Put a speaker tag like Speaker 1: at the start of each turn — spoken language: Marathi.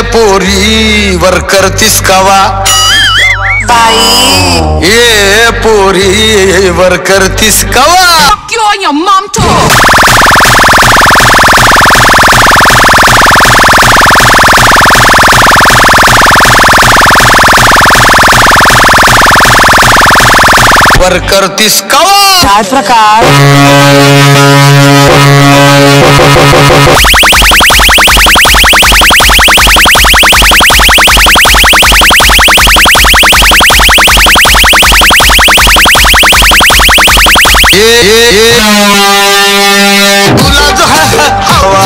Speaker 1: पोरी वर करतीस कावा
Speaker 2: बाई
Speaker 1: ये पोरी वर करतीस कावा
Speaker 2: Fuck you and your mom too.
Speaker 1: वर करतीस कावा
Speaker 2: काय प्रकार
Speaker 1: तुला जो हवा